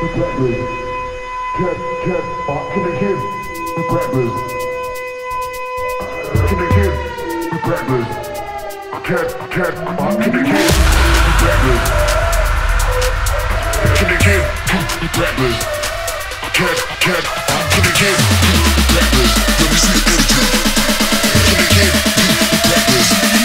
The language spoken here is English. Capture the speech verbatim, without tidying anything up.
Can, can, uh, can they hear? Reckless. Can they hear? Reckless. Can, can, uh, can they hear? Reckless. Can they hear? Reckless. Can, can, uh, can they hear? Reckless. Let me see energy. Can they hear? Reckless.